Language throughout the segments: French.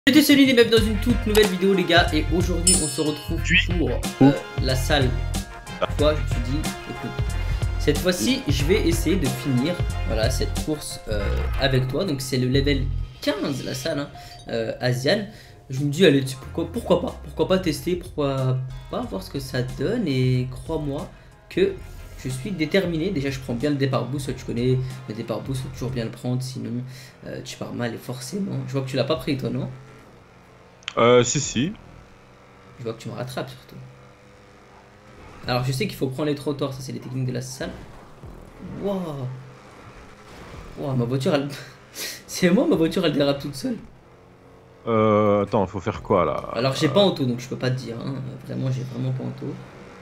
Salut Céline et bienvenue dans une toute nouvelle vidéo les gars. Et aujourd'hui on se retrouve pour la salle. Toi je me suis dit, écoute, cette fois-ci je vais essayer de finir voilà, cette course avec toi. Donc c'est le level 15 la salle Asian. Je me dis allez pourquoi pas tester, pourquoi pas voir ce que ça donne. Et crois-moi que je suis déterminé. Déjà je prends bien le départ boost, tu connais le départ boost, faut toujours bien le prendre sinon tu pars mal et forcément. Je vois que tu l'as pas pris toi non? Si. Je vois que tu me rattrapes surtout. Alors je sais qu'il faut prendre les trottoirs, ça c'est les techniques de la salle. Waouh. Waouh, ma voiture elle... c'est moi, ma voiture elle dérape toute seule. Attends, faut faire quoi là? Alors j'ai pas auto donc je peux pas te dire hein. Vraiment j'ai vraiment pas auto.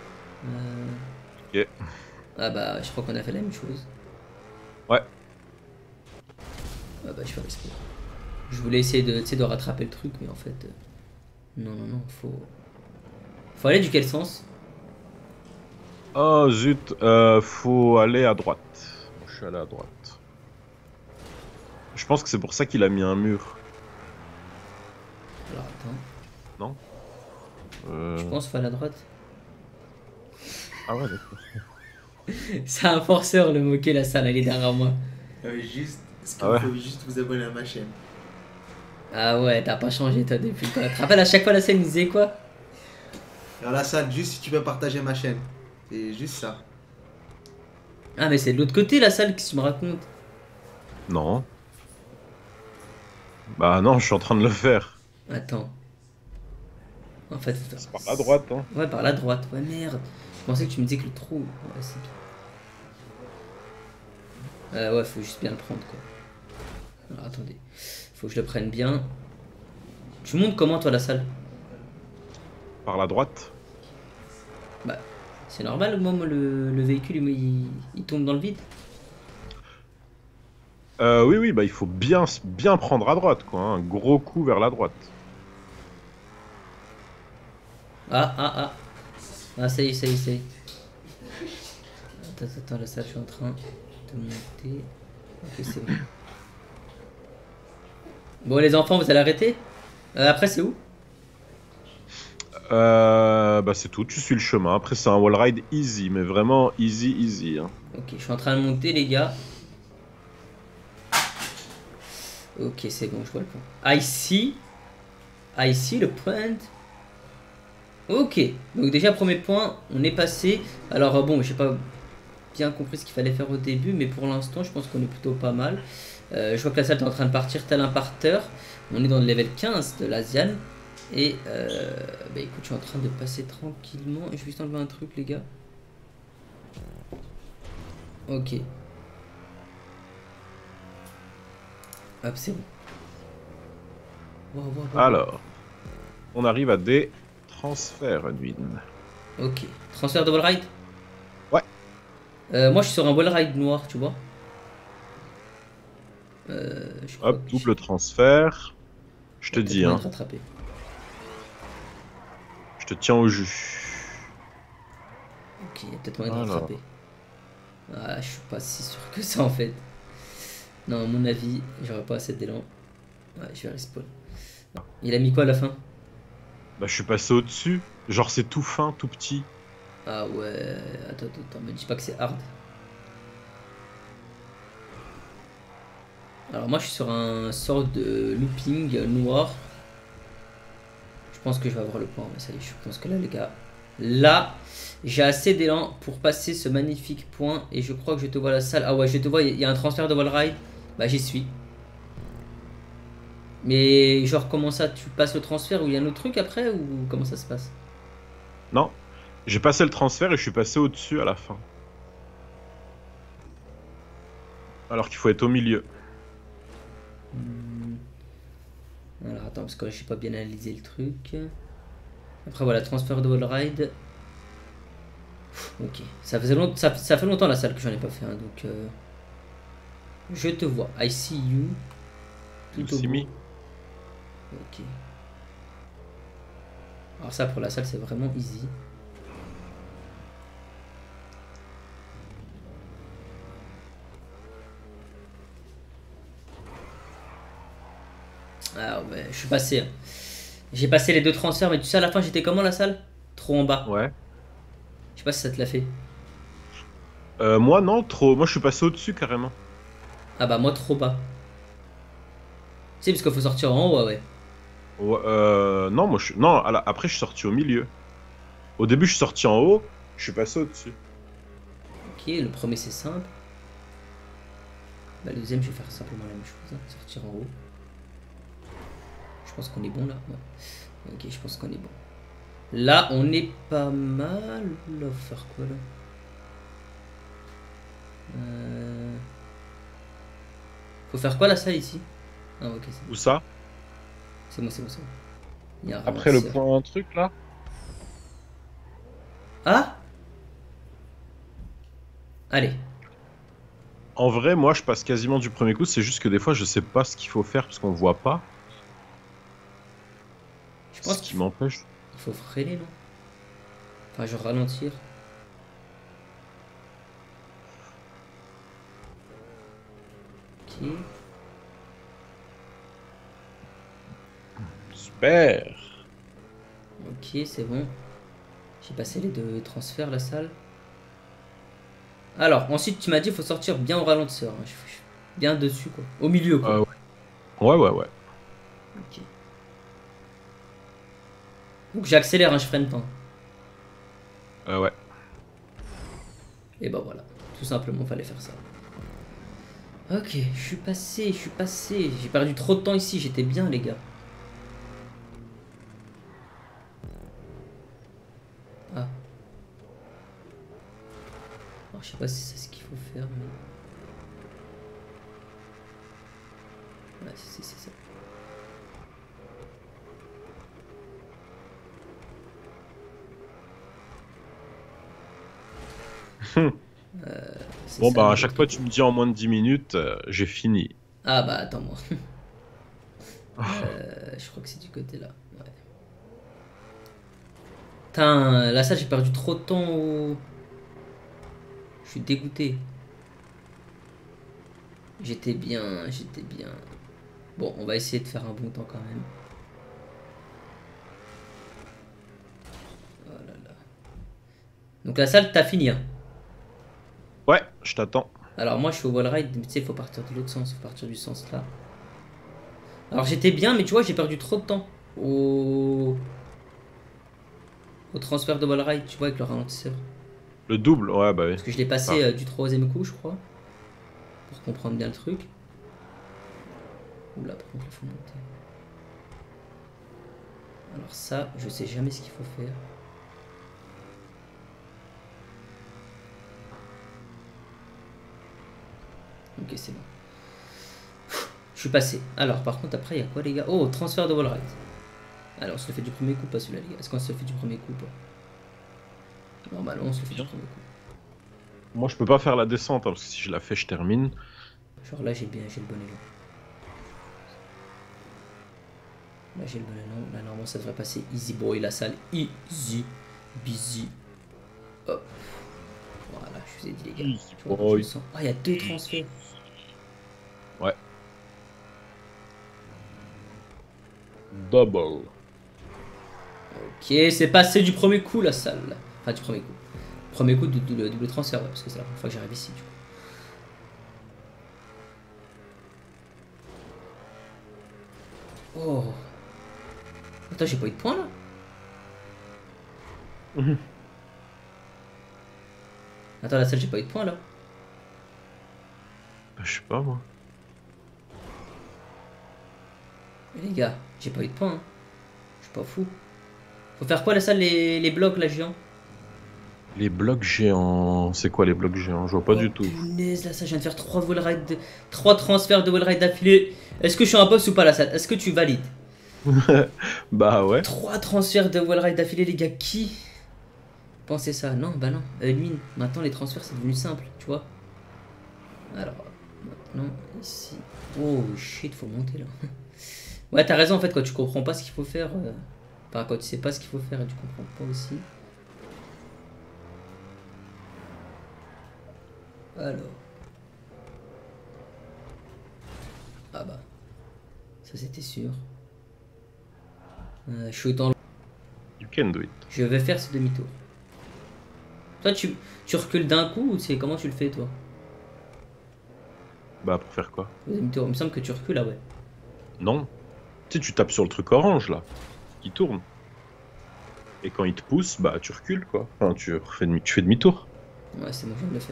Ok. Ah bah je crois qu'on a fait la même chose. Ouais. Ah bah je fais respect. Je voulais essayer de rattraper le truc mais en fait... non, faut aller du quel sens? Oh zut, faut aller à droite. Je suis allé à droite. Je pense que c'est pour ça qu'il a mis un mur. Alors attends. Non? Je pense faut aller à droite. Ah ouais, d'accord. C'est un forceur le moquer la salle, elle est derrière moi. Juste, ce qu'il Ah ouais. faut juste vous abonner à ma chaîne. Ah ouais, t'as pas changé toi depuis le temps. Tu te rappelles à chaque fois la scène il disait quoi? Alors la salle, juste si tu peux partager ma chaîne. C'est juste ça. Ah mais c'est de l'autre côté la salle, qu'est-ce que tu me racontes? Non. Bah non, je suis en train de le faire. Attends. En fait, attends. C'est par la droite, hein. Ouais, par la droite. Ouais, merde. Je pensais que tu me disais que le trou... Ouais, c'est tout. Ouais, faut juste bien le prendre, quoi. Alors, attendez. Faut que je le prenne bien. Tu montes comment, toi, la salle? Par la droite. Bah, c'est normal, au moment où le véhicule, il tombe dans le vide. Oui, bah il faut bien prendre à droite, quoi. Hein. Un gros coup vers la droite. Ah. Ah, ça y est. Attends, la salle, je suis en train de monter. Ok, c'est bon. Bon, les enfants, vous allez arrêter? Après, c'est où? Bah c'est tout, tu suis le chemin. Après c'est un wall ride easy, mais vraiment easy, hein. Ok, je suis en train de monter, les gars. Ok, c'est bon, je vois le point. I see le point. Ok, donc déjà premier point, on est passé. Alors bon, j'ai pas bien compris ce qu'il fallait faire au début, mais pour l'instant, je pense qu'on est plutôt pas mal. Je vois que la salle est en train de partir tel un parteur. On est dans le level 15 de l'Asian. Et bah écoute, je suis en train de passer tranquillement. Je vais juste enlever un truc, les gars. Ok. Hop, c'est bon. Wow. Alors, on arrive à des transferts, Edwin. Ok. Transfert de wall ride. Ouais. Moi, je suis sur un wall ride noir, tu vois. Je crois Hop, que double transfert. Je il y te a peut-être dis, moyen hein. de rattraper. Je te tiens au jus. Ok, il y a peut-être moyen de Alors. rattraper. Ah, je suis pas si sûr que ça en fait. Non, à mon avis, j'aurais pas assez d'élan. Ouais, je vais respawn. Il a mis quoi à la fin? Bah, je suis passé au-dessus. Genre, c'est tout fin, tout petit. Ah ouais, attends, me dis pas que c'est hard. Alors moi je suis sur un sort de looping noir. Je pense que je vais avoir le point, mais ça y est, je pense que là les gars, là j'ai assez d'élan pour passer ce magnifique point et je crois que je te vois la salle. Ah ouais, je te vois, il y a un transfert de wall ride. Bah j'y suis. Mais genre comment ça, tu passes le transfert ou il y a un autre truc après ou comment ça se passe? Non. J'ai passé le transfert et je suis passé au-dessus à la fin. Alors qu'il faut être au milieu. Alors attends, parce que là j'ai pas bien analysé le truc. Après voilà, transfert de wall ride. Ok, ça fait longtemps la salle que j'en ai pas fait, hein, donc je te vois. I see you. You Plutôt see beau. me? Ok. Alors ça pour la salle c'est vraiment easy. Ah ouais, je suis passé. Hein. J'ai passé les 2 transferts, mais tu sais, à la fin, j'étais comment la salle? Trop en bas. Ouais. Je sais pas si ça te l'a fait. Moi, non, trop. Moi, je suis passé au-dessus carrément. Ah bah, moi, trop bas. Tu sais, parce qu'il faut sortir en haut, ouais. Ouais, non, moi, je... non, après, je suis sorti au milieu. Au début, je suis sorti en haut, je suis passé au-dessus. Ok, le premier, c'est simple. Bah, le deuxième, je vais faire simplement la même chose. Hein, sortir en haut. Je pense qu'on est bon là. Ouais. Ok, je pense qu'on est bon. Là, on est pas mal. Là, faut faire quoi là? Faut faire quoi la salle ici? Ah, ok, c'est bon. Où ça? C'est bon, c'est bon, c'est bon. Il y a un Après le ralentisseur. point, un truc là? Ah! Allez. En vrai, moi, je passe quasiment du premier coup. C'est juste que des fois, je sais pas ce qu'il faut faire parce qu'on voit pas. Je pense Ce qui qu'il m'empêche. faut freiner, non? Enfin, genre ralentir. Ok. Super. Ok, c'est bon. J'ai passé les 2 transferts, la salle. Alors, ensuite, tu m'as dit qu'il faut sortir bien au ralentisseur. Hein. Je suis bien dessus, quoi. Au milieu, quoi. Ouais. Ouais, ouais, ouais. Ok. Donc, j'accélère, hein, je freine pas. Ouais. Et bah voilà. Tout simplement, fallait faire ça. Ok, je suis passé, je suis passé. J'ai perdu trop de temps ici, j'étais bien, les gars. Ah. Alors, je sais pas si c'est ce qu'il faut faire, mais... Ouais, c'est ça. C'est Bon, ça, bah, le à chaque fois, truc. tu me dis en moins de 10 minutes, j'ai fini. Ah bah attends-moi. Je crois que c'est du côté là. Ouais. Putain, là ça j'ai perdu trop de temps. Je suis dégoûté. J'étais bien, j'étais bien. Bon, on va essayer de faire un bon temps quand même. Oh là là. Donc la salle, t'as fini. Hein. Ouais, je t'attends. Alors moi je suis au wall ride, mais tu sais, il faut partir de l'autre sens, il faut partir du sens là. Alors j'étais bien, mais tu vois, j'ai perdu trop de temps au transfert de wall ride, tu vois, avec le ralentisseur. Le double, ouais, bah oui. Parce que je l'ai passé du 3e coup, je crois, pour comprendre bien le truc. Oula, par contre, il faut monter. Alors ça, je sais jamais ce qu'il faut faire. Ok, c'est bon. Je suis passé. Alors, par contre, après, il y a quoi, les gars? Oh, transfert de wall ride. Alors, on se le fait du premier coup, pas celui-là, les gars. Est-ce qu'on se le fait du premier coup ou pas? Normalement, on se le fait du premier coup. Moi, je peux pas faire la descente, hein, parce que si je la fais, je termine. Genre là, j'ai le bon élan. Là, j'ai le bon élan. Là, normalement, ça devrait passer easy boy, la salle. Easy, busy. Hop. Voilà, je vous ai dit, les gars. Easy Tu vois, boy. je sens... Ah, il y a 2 transferts. Ouais. Double. Ok, c'est passé du premier coup, la salle. Enfin, du premier coup. Premier coup de double transfert, ouais, parce que c'est la première fois que j'arrive ici, du coup. Oh. Attends, j'ai pas eu de points, là? Attends, la salle, j'ai pas eu de points, là? Je sais pas, moi. Mais les gars, j'ai pas eu de points, hein. Je suis pas fou. Faut faire quoi, la salle, les blocs, là, géants? Les blocs géants. C'est quoi les blocs géants? Je vois pas Oh, du tout. punaise, là, ça, je viens de faire 3 transferts de wall ride d'affilée. Est-ce que je suis un boss ou pas, la salle? Est-ce que tu valides? Bah ouais. 3 transferts de wall ride d'affilée, les gars, qui pensait ça? Non, bah non. Lui, maintenant, les transferts, c'est devenu simple, tu vois. Alors, maintenant, ici. Oh shit, faut monter là. Ouais, t'as raison en fait, quand tu comprends pas ce qu'il faut faire. Enfin, quand tu sais pas ce qu'il faut faire et tu comprends pas aussi. Alors. Ah bah. Ça c'était sûr. Je suis autant. You can do it. Je vais faire ce demi-tour. Toi, tu recules d'un coup ou c'est comment tu le fais, toi? Bah, pour faire quoi? Le demi-tour, il me semble que tu recules, ah ouais. Non. Tu sais, tu tapes sur le truc orange, là, qui tourne. Et quand il te pousse, bah, tu recules, quoi. Enfin, tu fais demi-tour. Ouais, c'est bon, je viens de le faire.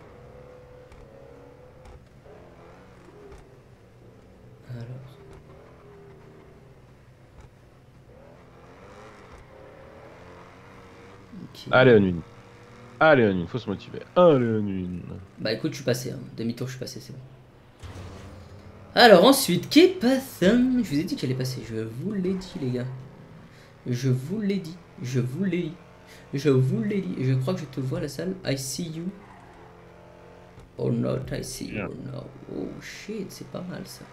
Alors. Okay. Allez, on une. Allez, on une, faut se motiver. Allez, on une. Bah écoute, je suis passé, hein. Demi-tour, je suis passé, c'est bon. Alors ensuite, qui passe? Je vous ai dit qu'elle est passée, je vous l'ai dit, les gars. Je vous l'ai dit, je vous l'ai dit. Je vous l'ai dit. Je crois que je te vois, la salle. I see you. Or not, I see you. No. Oh shit, c'est pas mal ça.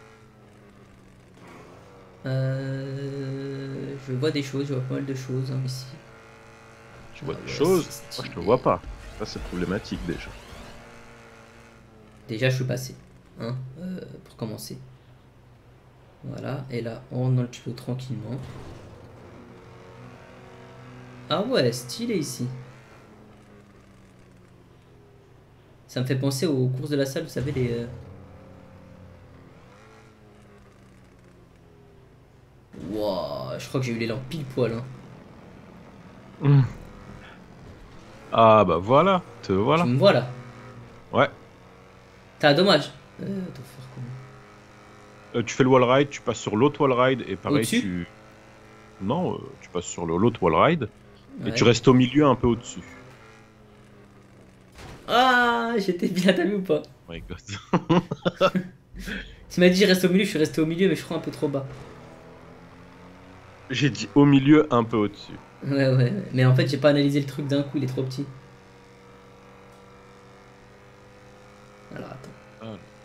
Je vois des choses, je vois pas mal de choses hein, ici. Tu vois des choses? Moi, je te vois pas. Ça, c'est problématique déjà. Déjà, je suis passé. Hein, pour commencer. Voilà, et là, on rentre dans le tuyau tranquillement. Ah ouais, stylé ici. Ça me fait penser aux courses de la salle, vous savez, les... Wow, je crois que j'ai eu l'élan pile poil. Hein. Ah bah voilà, te voilà. Tu me vois là? Ouais. T'as dommage. Tu fais le wall ride, tu passes sur l'autre wall ride et pareil au-dessus? Non, tu passes sur l'autre wall ride Ouais. et tu restes au milieu un peu au-dessus. Ah, j'étais bien, t'as vu ou pas? Oh my god. Tu m'as dit reste au milieu, je suis resté au milieu mais je crois un peu trop bas. J'ai dit au milieu un peu au-dessus. Ouais, mais en fait j'ai pas analysé le truc d'un coup, il est trop petit. Alors attends. Ah.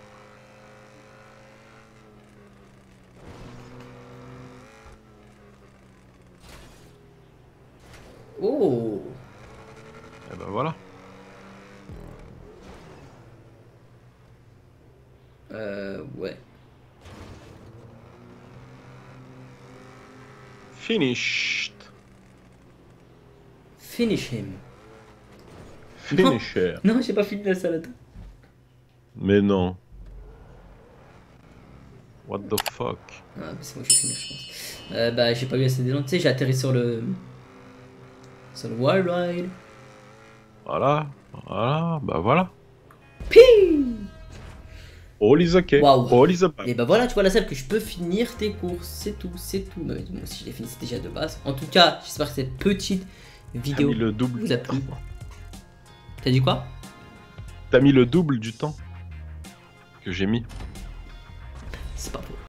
Oh. Et ben voilà. Ouais. Finished. Finish him. Finisher. Non, j'ai pas fini la salade. Mais non. What the fuck? Ah, mais c'est moi que je vais finir, je pense. Bah, j'ai pas eu assez d'élan. Tu sais, j'ai atterri sur le wall ride. Voilà. Voilà. Bah voilà. Pi. All is okay. Waouh. All is okay. Et bah voilà, tu vois la salle que je peux finir tes courses. C'est tout, c'est tout. Bah, moi aussi, je l'ai fini, c'est déjà de base. En tout cas, j'espère que cette petite vidéo T'as mis le double vous a plu. T'as dit quoi? T'as mis le double du temps que j'ai mis. C'est pas faux.